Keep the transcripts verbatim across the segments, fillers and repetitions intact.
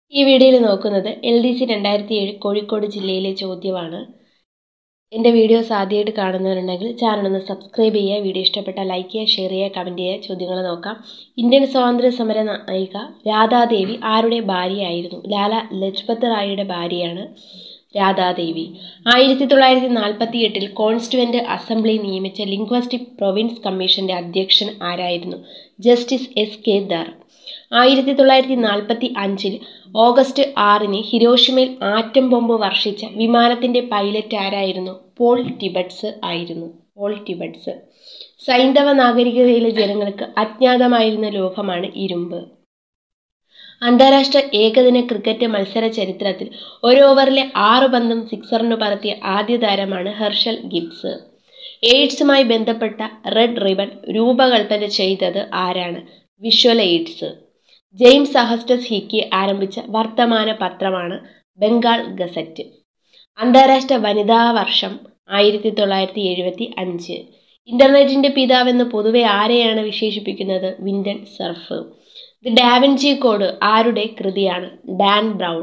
ഈ വീഡിയോയിൽ നോക്കുന്നത് എൽ ഡി സി രണ്ടായിരത്തി ഏഴ് കോഴിക്കോട് ജില്ലയിലെ ചോദ്യമാണ്. എൻ്റെ വീഡിയോസ് ആദ്യമായിട്ട് കാണുന്നവരുണ്ടെങ്കിൽ ചാനൽ ഒന്ന് സബ്സ്ക്രൈബ് ചെയ്യുക. വീഡിയോ ഇഷ്ടപ്പെട്ടാൽ ലൈക്ക് ചെയ്യുക, ഷെയർ ചെയ്യുക, കമൻറ്റ് ചെയ്യുക. ചോദ്യങ്ങൾ നോക്കാം. ഇന്ത്യൻ സ്വാതന്ത്ര്യ സമര നായിക രാധാദേവി ആരുടെ ഭാര്യയായിരുന്നു? ലാല ലജ്പത് റായിയുടെ ഭാര്യയാണ് രാധാദേവി. ആയിരത്തി തൊള്ളായിരത്തി നാൽപ്പത്തി എട്ടിൽ കോൺസ്റ്റിറ്റ്യൂവൻ്റ് അസംബ്ലി നിയമിച്ച ലിംഗ്വിസ്റ്റിക് പ്രൊവിൻസ് കമ്മീഷൻ്റെ അധ്യക്ഷൻ ആരായിരുന്നു? Justice S K Dhar. ആയിരത്തി തൊള്ളായിരത്തി നാൽപ്പത്തി അഞ്ചിൽ ഓഗസ്റ്റ് ആറിന് ഹിരോഷിമയിൽ ആറ്റം ബോംബ് വർഷിച്ച വിമാനത്തിൻ്റെ പൈലറ്റ് ആരായിരുന്നു? പോൾ ടിബറ്റ്സ് ആയിരുന്നു. Paul Tibbets. സൈന്ധവ നാഗരികതയിലെ ജനങ്ങൾക്ക് അജ്ഞാതമായിരുന്ന ലോഹമാണ് ഇരുമ്പ്. അന്താരാഷ്ട്ര ഏകദിന ക്രിക്കറ്റ് മത്സര ചരിത്രത്തിൽ ഒരു ഓവറിലെ ആറ് പന്തും സിക്സറിനു പറത്തിയ ആദ്യ താരമാണ് ഹെർഷൽ ഗിബ്സ്. എയ്ഡ്സുമായി ബന്ധപ്പെട്ട റെഡ് റിബൺ രൂപകൽപ്പന ചെയ്തത് ആരാണ്? Visual aids. James Augustus Hicky ആരംഭിച്ച വർത്തമാന പത്രമാണ് ബംഗാൾ ഗസറ്റ്. അന്താരാഷ്ട്ര വനിതാ വർഷം ആയിരത്തി തൊള്ളായിരത്തി എഴുപത്തി അഞ്ച്. ഇന്റർനെറ്റിന്റെ പിതാവെന്ന് പൊതുവെ ആരെയാണ് വിശേഷിപ്പിക്കുന്നത്? Vinton Cerf. The Da Vinci code ആരുടെ കൃതിയാണ്? Dan Brown.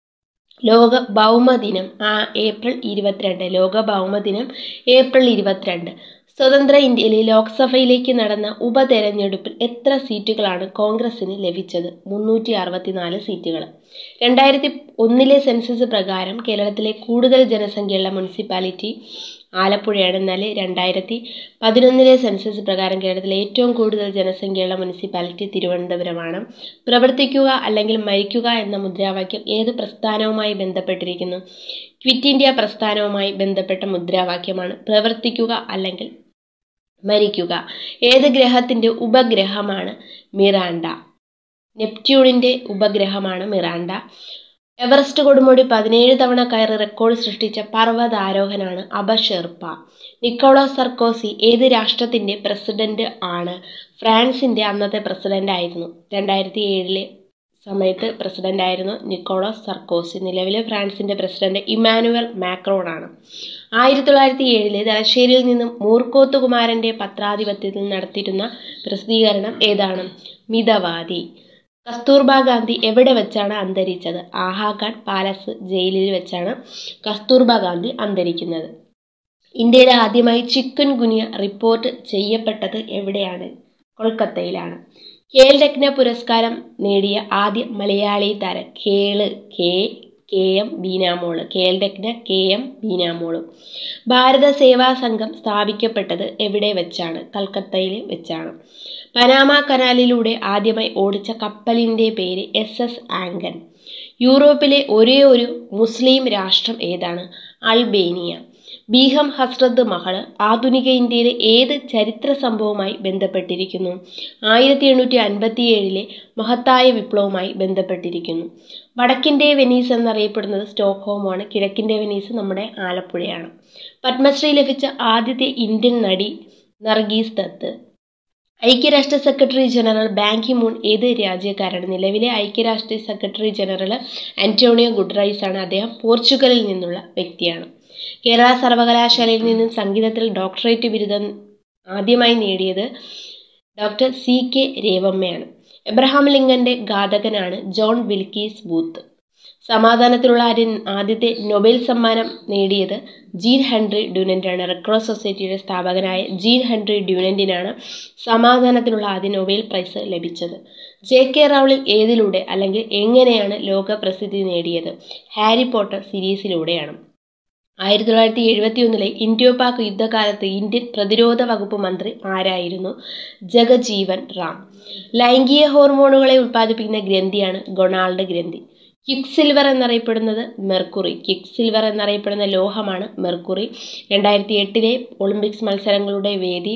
ലോക ഭൗമദിനം ആ ഏപ്രിൽ ഇരുപത്തിരണ്ട്. ലോക ഭൗമദിനം ഏപ്രിൽ ഇരുപത്തിരണ്ട്. സ്വതന്ത്ര ഇന്ത്യയിലെ ലോക്സഭയിലേക്ക് നടന്ന ഉപതെരഞ്ഞെടുപ്പിൽ എത്ര സീറ്റുകളാണ് കോൺഗ്രസിന് ലഭിച്ചത്? മുന്നൂറ്റി അറുപത്തിനാല് സീറ്റുകൾ. രണ്ടായിരത്തി ഒന്നിലെ സെൻസസ് പ്രകാരം കേരളത്തിലെ കൂടുതൽ ജനസംഖ്യയുള്ള മുനിസിപ്പാലിറ്റി ആലപ്പുഴയാണ്. എന്നാൽ രണ്ടായിരത്തി പതിനൊന്നിലെ സെൻസസ് പ്രകാരം കേരളത്തിലെ ഏറ്റവും കൂടുതൽ ജനസംഖ്യയുള്ള മുനിസിപ്പാലിറ്റി തിരുവനന്തപുരമാണ്. പ്രവർത്തിക്കുക അല്ലെങ്കിൽ മരിക്കുക എന്ന മുദ്രാവാക്യം ഏത് പ്രസ്ഥാനവുമായി ബന്ധപ്പെട്ടിരിക്കുന്നു? ക്വിറ്റ് ഇന്ത്യ പ്രസ്ഥാനവുമായി ബന്ധപ്പെട്ട മുദ്രാവാക്യമാണ് പ്രവർത്തിക്കുക അല്ലെങ്കിൽ മരിക്കുക. ഏത് ഗ്രഹത്തിൻ്റെ ഉപഗ്രഹമാണ് മിറാണ്ട? നെപ്റ്റ്യൂണിൻ്റെ ഉപഗ്രഹമാണ് മിറാണ്ട. എവറസ്റ്റ് കൊടുമുടി പതിനേഴ് തവണ കയറി റെക്കോർഡ് സൃഷ്ടിച്ച പർവ്വതാരോഹനാണ് അബ ഷെർപ്പ. നിക്കോളാസ് സർക്കോസി ഏത് രാഷ്ട്രത്തിൻ്റെ പ്രസിഡന്റ് ആണ്? ഫ്രാൻസിൻ്റെ അന്നത്തെ പ്രസിഡന്റ് ആയിരുന്നു. രണ്ടായിരത്തി ഏഴിലെ സമയത്ത് പ്രസിഡന്റ് ആയിരുന്നു നിക്കോളാസ് സർക്കോസി. നിലവിലെ ഫ്രാൻസിൻ്റെ പ്രസിഡന്റ് ഇമ്മാനുവൽ മാക്രോൺ ആണ്. ആയിരത്തി തൊള്ളായിരത്തി ഏഴിലെ തലശ്ശേരിയിൽ നിന്നും മൂർക്കോത്ത് കുമാരൻ്റെ പത്രാധിപത്യത്തിൽ നടത്തിയിരുന്ന പ്രസിദ്ധീകരണം ഏതാണ്? മിതവാദി. കസ്തൂർബ ഗാന്ധി എവിടെ വെച്ചാണ് അന്തരിച്ചത്? ആഹാഖാൻ പാലസ് ജയിലിൽ വെച്ചാണ് കസ്തൂർബ ഗാന്ധി അന്തരിക്കുന്നത്. ഇന്ത്യയിൽ ആദ്യമായി ചിക്കുൻ ഗുനിയ റിപ്പോർട്ട് ചെയ്യപ്പെട്ടത് എവിടെയാണ്? കൊൽക്കത്തയിലാണ്. ഖേൽ രത്ന പുരസ്കാരം നേടിയ ആദ്യ മലയാളി താരം? Khel K K M Beenamol. Khel Ratna K M Beenamol. Bharat Seva Sangh സ്ഥാപിക്കപ്പെട്ടത് എവിടെ വെച്ചാണ്? കൽക്കത്തയിൽ വെച്ചാണ്. പനാമ കനാലിലൂടെ ആദ്യമായി ഓടിച്ച കപ്പലിൻ്റെ പേര് എസ് എസ് ആംഗൻ. യൂറോപ്പിലെ ഒരേ ഒരു മുസ്ലിം രാഷ്ട്രം ഏതാണ്? അൾബേനിയ. ബീഗം ഹസ്രത്ത് മഹൾ ആധുനിക ഇന്ത്യയിലെ ഏത് ചരിത്ര സംഭവവുമായി ബന്ധപ്പെട്ടിരിക്കുന്നു? ആയിരത്തി എണ്ണൂറ്റി അൻപത്തി ഏഴിലെ മഹത്തായ വിപ്ലവവുമായി ബന്ധപ്പെട്ടിരിക്കുന്നു. വടക്കിൻ്റെ വെനീസ് എന്നറിയപ്പെടുന്നത് സ്റ്റോക്ക്ഹോമാണ്. കിഴക്കിൻ്റെ വെനീസ് നമ്മുടെ ആലപ്പുഴയാണ്. പത്മശ്രീ ലഭിച്ച ആദ്യത്തെ ഇന്ത്യൻ നടി നർഗീസ് ദത്ത്. ഐക്യരാഷ്ട്ര secretary general Ban Ki Moon ഏത് രാജ്യക്കാരാണ്? നിലവിലെ ഐക്യരാഷ്ട്ര സെക്രട്ടറി ജനറൽ അന്റോണിയോ ഗുട്ടറസ് ആണ്. അദ്ദേഹം പോർച്ചുഗലിൽ നിന്നുള്ള വ്യക്തിയാണ്. കേരള സർവകലാശാലയിൽ നിന്നും സംഗീതത്തിൽ ഡോക്ടറേറ്റ് ബിരുദം ആദ്യമായി നേടിയത് ഡോക്ടർ സി കെ രേവമ്മയാണ്. എബ്രഹാം ലിങ്കന്റെ ഘാതകനാണ് ജോൺ വിൽക്കീസ് ബൂത്ത്. സമാധാനത്തിലുള്ള ആദ്യത്തെ നൊബേൽ സമ്മാനം നേടിയത് ജീൻ ഹെൻറി ഡ്യൂനന്റാണ്. റെഡ് ക്രോസ് സൊസൈറ്റിയുടെ സ്ഥാപകനായ ജീൻ ഹെൻറി ഡ്യൂനന്റിനാണ് സമാധാനത്തിനുള്ള ആദ്യ നൊബേൽ പ്രൈസ് ലഭിച്ചത്. ജെ കെ റൗളിംഗ് ഏതിലൂടെ അല്ലെങ്കിൽ എങ്ങനെയാണ് ലോക പ്രസിദ്ധി നേടിയത്? ഹാരി പോട്ടർ സീരീസിലൂടെയാണ്. ആയിരത്തി തൊള്ളായിരത്തി എഴുപത്തി ഒന്നിലെ ഇൻഡോ പാക് യുദ്ധകാലത്ത് ഇന്ത്യൻ പ്രതിരോധ വകുപ്പ് മന്ത്രി ആരായിരുന്നു? ജഗജീവൻ റാം. ലൈംഗിക ഹോർമോണുകളെ ഉൽപ്പാദിപ്പിക്കുന്ന ഗ്രന്ഥിയാണ് ഗൊണാൾഡ് ഗ്രന്ഥി. ക്വിക്ക് സിൽവർ എന്നറിയപ്പെടുന്നത് മെർക്കുറി. ക്വിക്ക് സിൽവർ എന്നറിയപ്പെടുന്ന ലോഹമാണ് മെർക്കുറി. രണ്ടായിരത്തി എട്ടിലെ ഒളിമ്പിക്സ് മത്സരങ്ങളുടെ വേദി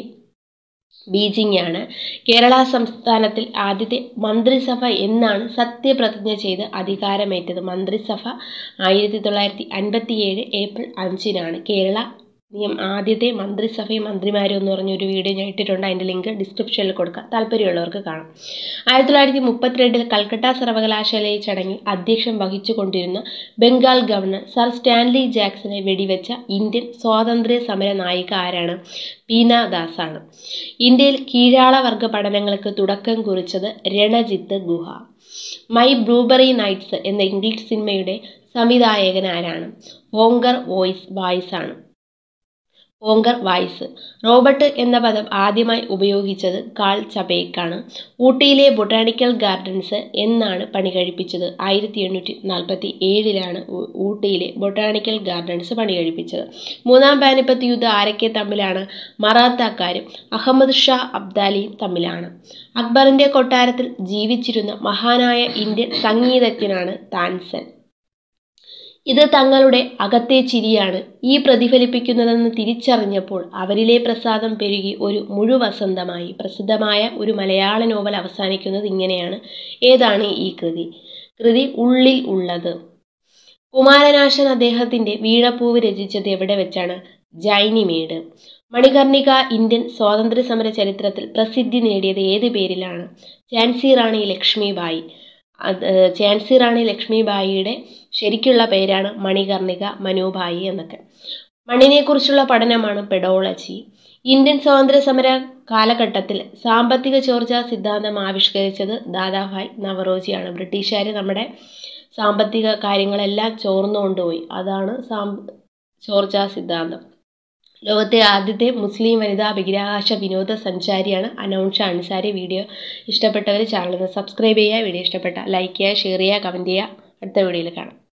ബീജിംഗ് ആണ്. കേരള സംസ്ഥാനത്തിൽ ആദ്യത്തെ മന്ത്രിസഭ എന്നാണ് സത്യപ്രതിജ്ഞ ചെയ്ത് അധികാരമേറ്റത്? മന്ത്രിസഭ ആയിരത്തി തൊള്ളായിരത്തി അൻപത്തി ഏഴ് ഏപ്രിൽ അഞ്ചിനാണ്. കേരള നിയം ആദ്യത്തെ മന്ത്രിസഭയും മന്ത്രിമാരും എന്ന് പറഞ്ഞൊരു വീഡിയോ ഞാൻ ഇട്ടിട്ടുണ്ട്. അതിൻ്റെ ലിങ്ക് ഡിസ്ക്രിപ്ഷനിൽ കൊടുക്കാം, താല്പര്യമുള്ളവർക്ക് കാണാം. ആയിരത്തി തൊള്ളായിരത്തി മുപ്പത്തിരണ്ടിൽ കൽക്കട്ട സർവകലാശാലയിൽ ചടങ്ങിൽ അധ്യക്ഷം വഹിച്ചുകൊണ്ടിരുന്ന ബംഗാൾ ഗവർണർ സർ സ്റ്റാൻലി ജാക്സനെ വെടിവെച്ച ഇന്ത്യൻ സ്വാതന്ത്ര്യ സമര നായിക ആരാണ്? പീനാ ദാസാണ്. ഇന്ത്യയിൽ കീഴാളവർഗ പഠനങ്ങൾക്ക് തുടക്കം കുറിച്ചത് Ranajit Guha. My blueberry nights എന്ന ഇംഗ്ലീഷ് സിനിമയുടെ സംവിധായകൻ ആരാണ്? ഓങ്കർ വോയ്സ് വായ്സ് ആണ്. ഓങ്കർ വായ്സ്. റോബർട്ട് എന്ന പദം ആദ്യമായി ഉപയോഗിച്ചത് കാൾ ചപേക്കാണ്. ഊട്ടിയിലെ ബൊട്ടാണിക്കൽ ഗാർഡൻസ് എന്നാണ് പണി കഴിപ്പിച്ചത്? ആയിരത്തി എണ്ണൂറ്റി നാൽപ്പത്തി ഏഴിലാണ് ഊട്ടിയിലെ ബൊട്ടാണിക്കൽ ഗാർഡൻസ് പണി കഴിപ്പിച്ചത്. മൂന്നാം പാനിപ്പത്ത് യുദ്ധം ആരൊക്കെ തമ്മിലാണ്? മറാത്താക്കാരും അഹമ്മദ് ഷാ അബ്ദാലിയും തമ്മിലാണ്. അക്ബറിന്റെ കൊട്ടാരത്തിൽ ജീവിച്ചിരുന്ന മഹാനായ ഇന്ത്യൻ സംഗീതജ്ഞനാണ് താൻസൻ. ഇത് തങ്ങളുടെ അകത്തെ ചിരിയാണ് ഈ പ്രതിഫലിപ്പിക്കുന്നതെന്ന് തിരിച്ചറിഞ്ഞപ്പോൾ അവരിലെ പ്രസാദം പെരുകി ഒരു മുഴുവസന്തമായി. പ്രസിദ്ധമായ ഒരു മലയാള നോവൽ അവസാനിക്കുന്നത് ഇങ്ങനെയാണ്. ഏതാണ് ഈ കൃതി? കൃതി ഉള്ളിൽ ഉള്ളത്. കുമാരനാശൻ അദ്ദേഹത്തിന്റെ വീണപ്പൂവ് രചിച്ചത് എവിടെ വെച്ചാണ്? ജൈനിമേട്. മണികർണിക ഇന്ത്യൻ സ്വാതന്ത്ര്യ സമര ചരിത്രത്തിൽ പ്രസിദ്ധി നേടിയത് ഏത് പേരിലാണ്? ഝാൻസി റാണി ലക്ഷ്മിബായി. അത് ഝാൻസി റാണി ലക്ഷ്മിബായിയുടെ ശരിക്കുള്ള പേരാണ് മണികർണിക മനുഭായി എന്നൊക്കെ. മണ്ണിനെക്കുറിച്ചുള്ള പഠനമാണ് പെഡോളജി. ഇന്ത്യൻ സ്വാതന്ത്ര്യ സമര കാലഘട്ടത്തിൽ സാമ്പത്തിക ചോർച്ചാ സിദ്ധാന്തം ആവിഷ്കരിച്ചത് ദാദാഭായ് നവറോജിയാണ്. ബ്രിട്ടീഷുകാർ നമ്മുടെ സാമ്പത്തിക കാര്യങ്ങളെല്ലാം ചോർന്നു കൊണ്ടുപോയി. അതാണ് സാം ചോർച്ചാ സിദ്ധാന്തം. ലോകത്തെ ആദ്യത്തെ മുസ്ലിം വനിതാ ബഹിരാകാശ വിനോദസഞ്ചാരിയാണ് അനൗഷ അൻസാരി. വീഡിയോ ഇഷ്ടപ്പെട്ടവർ ചാനൽ സബ്സ്ക്രൈബ് ചെയ്യുക. വീഡിയോ ഇഷ്ടപ്പെട്ട ലൈക്ക് ചെയ്യുക, ഷെയർ ചെയ്യുക, കമൻറ്റ് ചെയ്യുക. അടുത്ത വീഡിയോയിൽ കാണാം.